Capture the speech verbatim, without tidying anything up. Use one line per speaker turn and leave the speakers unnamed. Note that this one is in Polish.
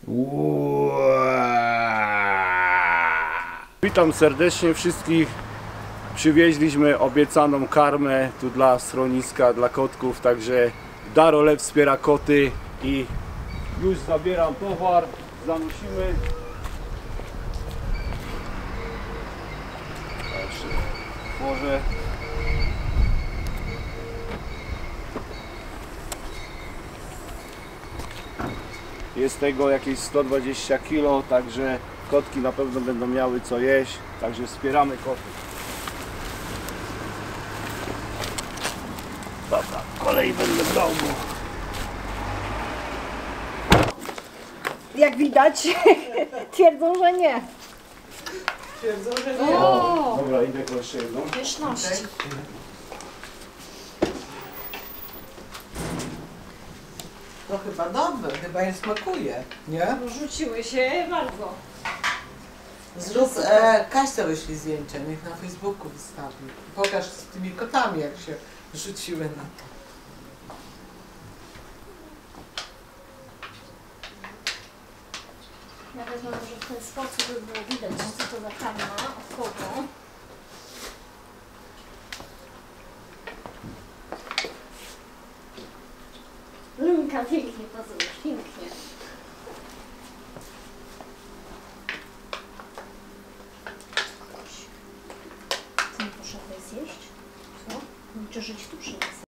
Wow. Witam serdecznie wszystkich. Przywieźliśmy obiecaną karmę tu dla schroniska, dla kotków, także Darolew wspiera koty i już zabieram towar, zanosimy. Może jest tego jakieś sto dwadzieścia kilo, także kotki na pewno będą miały co jeść, także wspieramy koty. Dobra, kolej będę w domu.
Jak widać, twierdzą, że nie.
Twierdzą, że nie.
O, dobra, idę jeszcze jedną.
Pyszności.
To chyba dobre, chyba im smakuje, nie?
Rzuciły się bardzo.
Zrób, e, Kaśce wyślij zdjęcia, niech na Facebooku wystawi. Pokaż z tymi kotami, jak się rzuciły na to.
Ja wezmę może w ten sposób, by było widać, co to za karma od kogo. Lunka, pięknie pasujesz, pięknie. Co, nie poszedłeś zjeść? Co? Liczę, że ci tu przyniosę.